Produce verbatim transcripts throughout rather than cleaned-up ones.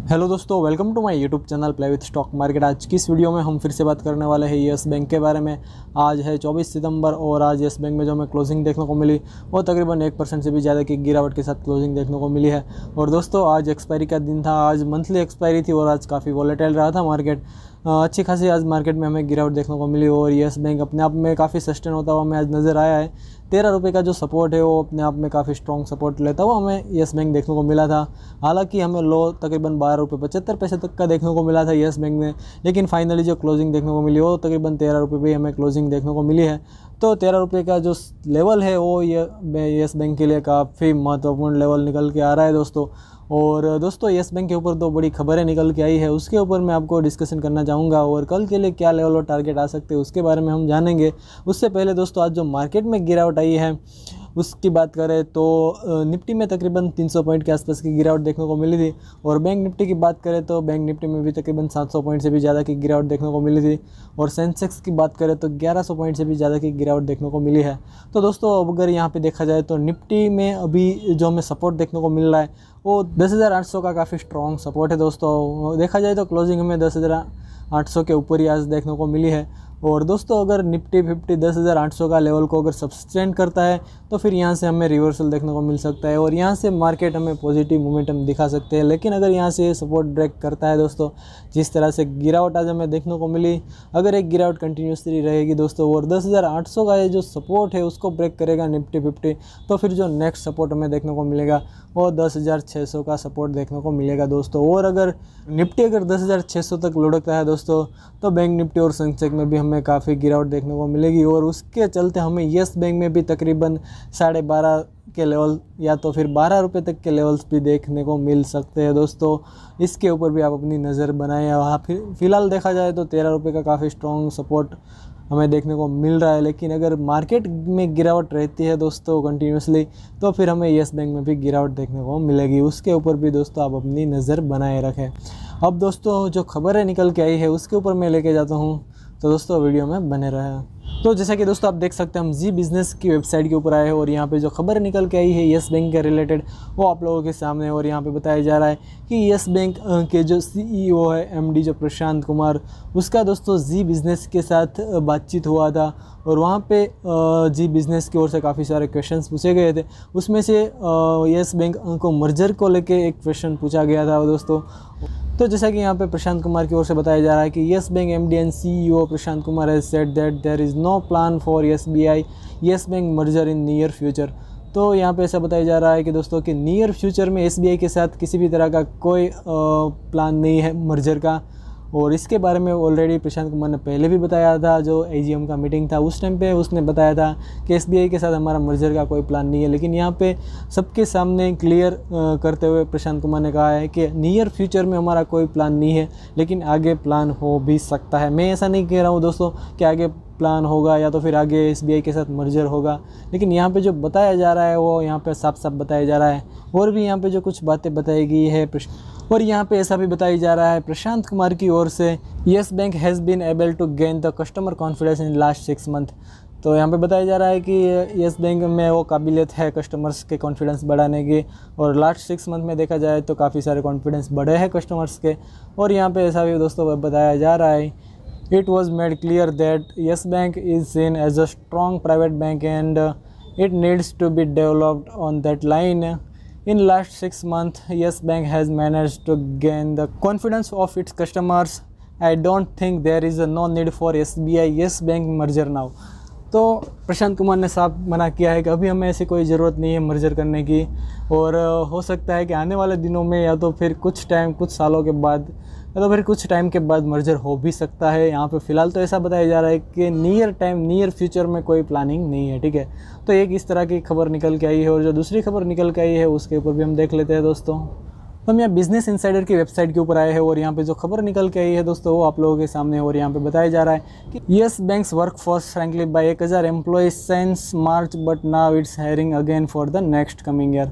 Hello दोस्तों, welcome to my YouTube channel play with stock market. आज की इस वीडियो में हम फिर से बात करने वाले हैं यस बैंक के बारे में। आज है चौबीस सितंबर और आज यस बैंक में जो हमें क्लोजिंग देखने को मिली वो तकरीबन एक परसेंट से भी ज़्यादा की गिरावट के साथ क्लोजिंग देखने को मिली है। और दोस्तों आज एक्सपायरी का दिन था, आज मंथली एक्सपायरी थी और आज काफ़ी वॉलेटाइल रहा था मार्केट। अच्छी खासी आज मार्केट में हमें गिरावट देखने को मिली और यस बैंक अपने आप में काफ़ी सस्टेन होता हुआ हमें आज नज़र आया है। तेरह रुपये का जो सपोर्ट है वो अपने आप में काफ़ी स्ट्रॉन्ग सपोर्ट लेता हुआ हमें यस बैंक देखने को मिला था। हालांकि हमें लो तकरीबन बारह रुपये पचहत्तर पैसे तक का देखने को मिला था यस बैंक में, लेकिन फाइनली जो क्लोजिंग देखने को मिली वो तकरीबन तेरह रुपये पे हमें क्लोजिंग देखने को मिली है। तो तेरह रुपये का जो लेवल है वो ये यस बैंक के लिए काफ़ी महत्वपूर्ण लेवल निकल के आ रहा है दोस्तों। और दोस्तों यस बैंक के ऊपर तो बड़ी खबरें निकल के आई है, उसके ऊपर मैं आपको डिस्कशन करना चाहूँगा और कल के लिए क्या लेवल और टारगेट आ सकते हैं उसके बारे में हम जानेंगे। उससे पहले दोस्तों आज जो मार्केट में गिरावट आई है उसकी बात करें तो निफ्टी में तकरीबन तीन सौ पॉइंट के आसपास की गिरावट देखने को मिली थी और बैंक निफ्टी की बात करें तो बैंक निफ्टी में भी तकरीबन सात सौ पॉइंट से भी ज़्यादा की गिरावट देखने को मिली थी और सेंसेक्स की बात करें तो ग्यारह सौ पॉइंट से भी ज़्यादा की गिरावट देखने को मिली है। तो दोस्तों अब अगर यहाँ पे देखा जाए तो निफ्टी में अभी जो हमें सपोर्ट देखने को मिल रहा है वो दस हज़ार आठ सौ का काफ़ी स्ट्रॉन्ग सपोर्ट है दोस्तों। देखा जाए तो क्लोजिंग हमें दस हज़ार आठ सौ के ऊपर ही आज देखने को मिली है। और दोस्तों अगर निफ्टी फिफ्टी दस हज़ार आठ सौ का लेवल को अगर सब्सटेंड करता है तो फिर यहाँ से हमें रिवर्सल देखने को मिल सकता है और यहाँ से मार्केट हमें पॉजिटिव मोमेंटम दिखा सकते हैं। लेकिन अगर यहाँ से सपोर्ट ब्रेक करता है दोस्तों, जिस तरह से गिरावट आज हमें देखने को मिली, अगर एक गिरावट कंटिन्यूसली रहेगी दोस्तों और दस हज़ार आठ सौ का ये जो सपोर्ट है उसको ब्रेक करेगा निफ्टी फिफ्टी, तो फिर जो नेक्स्ट सपोर्ट हमें देखने को मिलेगा वो दस हज़ार छः सौ का सपोर्ट देखने को मिलेगा दोस्तों। और अगर निफ्टी अगर दस हज़ार छः सौ तक लुढ़कता है दोस्तों तो बैंक निफ्टी और सेंसेक्स में भी हमें काफ़ी गिरावट देखने को मिलेगी और उसके चलते हमें यस बैंक में भी तकरीबन साढ़े बारह के लेवल या तो फिर बारह रुपये तक के लेवल्स भी देखने को मिल सकते हैं दोस्तों। इसके ऊपर भी आप अपनी नज़र बनाएं। वहाँ फिर फिलहाल देखा जाए तो तेरह रुपये का काफ़ी स्ट्रॉन्ग सपोर्ट हमें देखने को मिल रहा है, लेकिन अगर मार्केट में गिरावट रहती है दोस्तों कंटिन्यूसली तो फिर हमें यस बैंक में भी गिरावट देखने को मिलेगी। उसके ऊपर भी दोस्तों आप अपनी नज़र बनाए रखें। अब दोस्तों जो खबरें निकल के आई है उसके ऊपर मैं लेके जाता हूँ, तो दोस्तों वीडियो में बने रहें। तो जैसा कि दोस्तों आप देख सकते हैं हम जी बिज़नेस की वेबसाइट के ऊपर आए हैं और यहाँ पे जो खबर निकल के आई है यस बैंक के रिलेटेड वो आप लोगों के सामने है। और यहाँ पे बताया जा रहा है कि यस बैंक के जो सीईओ है एमडी जो प्रशांत कुमार, उसका दोस्तों जी बिज़नेस के साथ बातचीत हुआ था और वहाँ पे जी बिज़नेस की ओर से काफ़ी सारे क्वेश्चंस पूछे गए थे। उसमें से यस बैंक को मर्जर को लेके एक क्वेश्चन पूछा गया था दोस्तों। तो जैसा कि यहाँ पे प्रशांत कुमार की ओर से बताया जा रहा है कि Yes Bank MD and CEO Prashant Kumar has said that there is no plan for SBI Yes Bank merger in near future. तो यहाँ पे ऐसा बताया जा रहा है कि दोस्तों कि नियर फ्यूचर में एसबीआई के साथ किसी भी तरह का कोई प्लान नहीं है मर्जर का। और इसके बारे में ऑलरेडी प्रशांत कुमार ने पहले भी बताया था, जो एजीएम का मीटिंग था उस टाइम पे उसने बताया था कि एसबीआई के साथ हमारा मर्जर का कोई प्लान नहीं है। लेकिन यहाँ पे सबके सामने क्लियर करते हुए प्रशांत कुमार ने कहा है कि नियर फ्यूचर में हमारा कोई प्लान नहीं है, लेकिन आगे प्लान हो भी सकता है। मैं ऐसा नहीं कह रहा हूँ दोस्तों कि आगे प्लान होगा या तो फिर आगे एसबीआई के साथ मर्जर होगा, लेकिन यहाँ पे जो बताया जा रहा है वो यहाँ पे साफ साफ बताया जा रहा है। और भी यहाँ पे जो कुछ बातें बताई गई है और यहाँ पे ऐसा भी बताया जा रहा है प्रशांत कुमार की ओर से, Yes Bank has been able to gain the customer confidence in last six month. तो यहाँ पे बताया जा रहा है कि यस बैंक में वो काबिलियत है कस्टमर्स के कॉन्फिडेंस बढ़ाने की और लास्ट सिक्स मंथ में देखा जाए तो काफ़ी सारे कॉन्फिडेंस बढ़े हैं कस्टमर्स के। और यहाँ पे ऐसा भी दोस्तों बताया जा रहा है, it was made clear that Yes Bank is seen as a strong private bank and it needs to be developed on that line. In last six months, Yes Bank has managed to gain the confidence of its customers. I don't think there is a no need for S B I Yes Bank merger now. तो प्रशांत कुमार ने साफ मना किया है कि अभी हमें ऐसी कोई ज़रूरत नहीं है मर्जर करने की और हो सकता है कि आने वाले दिनों में या तो फिर कुछ टाइम कुछ सालों के बाद या तो फिर कुछ टाइम के बाद मर्जर हो भी सकता है। यहाँ पे फ़िलहाल तो ऐसा बताया जा रहा है कि नियर टाइम नियर फ्यूचर में कोई प्लानिंग नहीं है, ठीक है। तो एक इस तरह की खबर निकल के आई है और जो दूसरी खबर निकल के आई है उसके ऊपर भी हम देख लेते हैं दोस्तों। तो हम यहाँ बिजनेस इनसाइडर की वेबसाइट के ऊपर आए हैं और यहाँ पे जो खबर निकल के आई है दोस्तों वो आप लोगों के सामने। और यहाँ पे बताया जा रहा है कि Yes Bank's workforce frankly by एक हज़ार employ since March but now it's hiring again for the next coming year.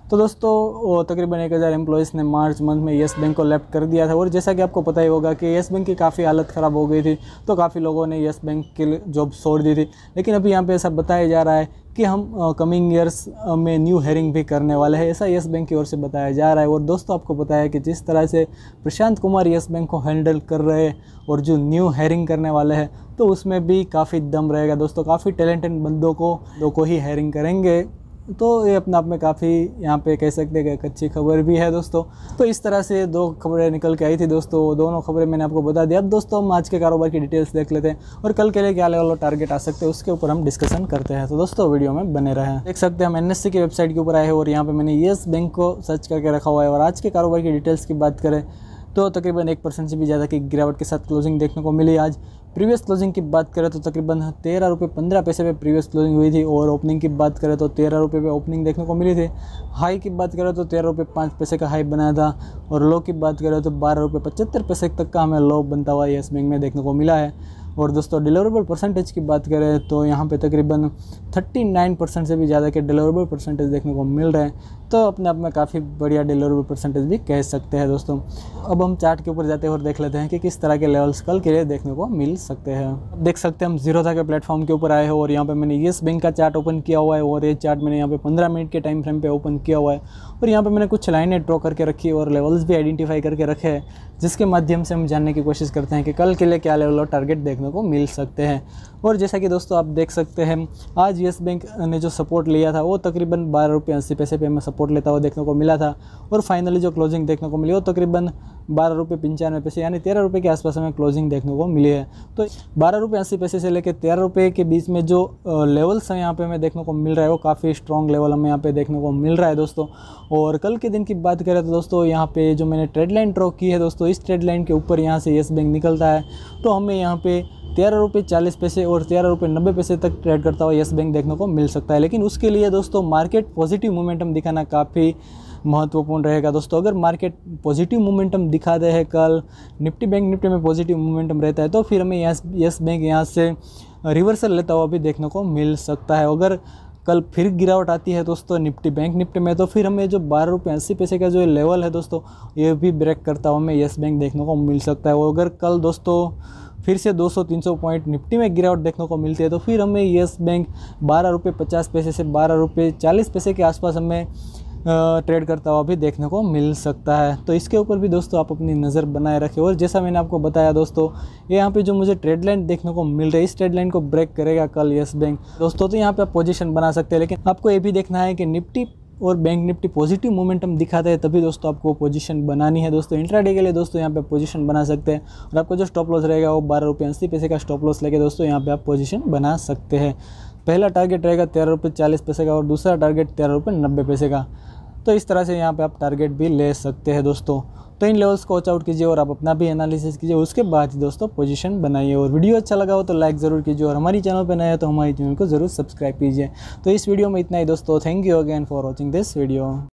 तो दोस्तों वो तकरीबन एक हज़ार एम्प्लॉइज़ ने मार्च मंथ में येस बैंक को लेफ्ट कर दिया था। और जैसा कि आपको पता ही होगा कि येस बैंक की काफ़ी हालत ख़राब हो गई थी, तो काफ़ी लोगों ने येस बैंक की जॉब छोड़ दी थी। लेकिन अभी यहाँ पे ऐसा बताया जा रहा है कि हम कमिंग ईयर्स में न्यू हायरिंग भी करने वाले हैं, ऐसा येस बैंक की ओर से बताया जा रहा है। और दोस्तों आपको पता है कि जिस तरह से प्रशांत कुमार येस बैंक को हैंडल कर रहे हैं और जो न्यू हायरिंग करने वाले हैं, तो उसमें भी काफ़ी दम रहेगा दोस्तों। काफ़ी टैलेंटेड बंदों को दो को ही हायरिंग करेंगे, तो ये अपने आप में काफ़ी यहाँ पे कह सकते हैं कि एक अच्छी खबर भी है दोस्तों। तो इस तरह से दो खबरें निकल के आई थी दोस्तों, दोनों खबरें मैंने आपको बता दी। अब दोस्तों हम आज के कारोबार की डिटेल्स देख लेते हैं और कल के लिए क्या लेवल और टारगेट आ सकते हैं उसके ऊपर हम डिस्कशन करते हैं। तो दोस्तों वीडियो में बने रहें। देख सकते हैं हम एन एस सी की वेबसाइट के ऊपर आए हैं और यहाँ पर मैंने येस बैंक को सर्च करके रखा हुआ है। और आज के कारोबार की डिटेल्स की बात करें तो तकरीबन एक परसेंट से भी ज़्यादा की गिरावट के साथ क्लोजिंग देखने को मिली आज। प्रीवियस क्लोजिंग की बात करें तो तकरीबन तेरह रुपये पंद्रह पैसे पे प्रीवियस क्लोजिंग हुई थी। और ओपनिंग की बात करें तो तेरह रुपये पे ओपनिंग देखने को मिली थी। हाई की बात करें तो तेरह रुपये पाँच पैसे का हाई बनाया था। और लो की बात करें तो बारह रुपये पचहत्तर पैसे तक का हमें लो बनता हुआ येस बैंक में देखने को मिला है। और दोस्तों डिलीवरेबल परसेंटेज की बात करें तो यहाँ पे तकरीबन उनतालीस परसेंट से भी ज़्यादा के डिलीवरेबल परसेंटेज देखने को मिल रहे हैं, तो अपने आप में काफ़ी बढ़िया डिलीवरेबल परसेंटेज भी कह सकते हैं दोस्तों। अब हम चार्ट के ऊपर जाते हैं और देख लेते हैं कि किस तरह के लेवल्स कल के लिए देखने को मिल सकते हैं। देख सकते हैं हम जीरोधा के प्लेटफॉर्म के ऊपर आए हैं और यहाँ पे मैंने येस बैंक का चार्ट ओपन किया हुआ है। और ये चार्ट मैंने यहाँ पे पंद्रह मिनट के टाइम फ्रेम पे ओपन किया हुआ है। और यहाँ पे मैंने कुछ लाइनें ड्रॉ करके रखी और लेवल्स भी आइडेंटिफाई करके रखे हैं, जिसके माध्यम से हम जानने की कोशिश करते हैं कि कल के लिए क्या लेवल और टारगेट देखने को मिल सकते हैं। और जैसा कि दोस्तों आप देख सकते हैं आज येस बैंक ने जो सपोर्ट लिया था वो तकरीबन बारह रुपये अस्सी पैसे पे हमें सपोर्ट लेता हुआ देखने को मिला था। और फाइनली जो क्लोजिंग देखने को मिली वो तकरीबन बारह रुपये पंचानवे पैसे यानी तेरह रुपये के आसपास हमें क्लोजिंग देखने को मिली है। तो बारह रुपये अस्सी पैसे से लेकर तेरह रुपये के बीच में जो लेवल्स हैं यहाँ पे हमें देखने को मिल रहा है वो काफ़ी स्ट्रॉन्ग लेवल हमें यहाँ पे देखने को मिल रहा है दोस्तों। और कल के दिन की बात करें तो दोस्तों यहाँ पे जो मैंने ट्रेड लाइन ड्रॉ की है दोस्तों, इस ट्रेड लाइन के ऊपर यहाँ से येस बैंक निकलता है तो हमें यहाँ पे तेरह रुपये चालीस पैसे और तेरह रुपये नब्बे पैसे तक ट्रेड करता हुआ येस बैंक देखने को मिल सकता है। लेकिन उसके लिए दोस्तों मार्केट पॉजिटिव मोमेंटम दिखाना काफ़ी महत्वपूर्ण रहेगा दोस्तों। अगर मार्केट पॉजिटिव मोमेंटम दिखा दे है, कल निफ्टी बैंक निफ्टी में पॉजिटिव मोमेंटम रहता है, तो फिर हमें येस येस बैंक यहाँ से रिवर्सल लेता हुआ भी देखने को मिल सकता है। अगर कल फिर गिरावट आती है दोस्तों निफ्टी बैंक निफ्टी में, तो फिर हमें जो बारह रुपये अस्सी पैसे का जो लेवल है दोस्तों ये भी ब्रेक करता हुआ हमें येस बैंक देखने को मिल सकता है। और अगर कल दोस्तों फिर से दो सौ तीन सौ पॉइंट निफ्टी में गिरावट देखने को मिलती है तो फिर हमें येस बैंक बारह रुपये पचास पैसे से बारह रुपये चालीस पैसे के आसपास हमें ट्रेड करता हुआ भी देखने को मिल सकता है। तो इसके ऊपर भी दोस्तों आप अपनी नज़र बनाए रखें। और जैसा मैंने आपको बताया दोस्तों, ये यहाँ पे जो मुझे ट्रेड लाइन देखने को मिल रही है, इस ट्रेड लाइन को ब्रेक करेगा कल येस बैंक दोस्तों, तो यहाँ पे आप पोजीशन बना सकते हैं। लेकिन आपको ये भी देखना है कि निफ्टी और बैंक निफ्टी पॉजिटिव मोमेंटम दिखाते हैं, तभी दोस्तों आपको पोजीशन बनानी है दोस्तों। इंट्राडे के लिए दोस्तों यहाँ पे पोजीशन बना सकते हैं और आपको जो स्टॉप लॉस रहेगा वो बारह रुपये अस्सी पैसे का स्टॉप लॉस लेके दोस्तों यहाँ पे आप पोजीशन बना सकते हैं। पहला टारगेट रहेगा तेरह रुपये चालीस पैसे का और दूसरा टारगेट तेरह रुपये नब्बे पैसे का। तो इस तरह से यहाँ पे आप टारगेट भी ले सकते हैं दोस्तों। तो इन लेवल्स को वॉच आउट कीजिए और आप अपना भी एनालिसिस कीजिए, उसके बाद ही दोस्तों पोजीशन बनाइए। और वीडियो अच्छा लगा हो तो लाइक ज़रूर कीजिए और हमारी चैनल पर नए हो तो हमारी चैनल को ज़रूर सब्सक्राइब कीजिए। तो इस वीडियो में इतना ही दोस्तों। Thank you again for watching this video.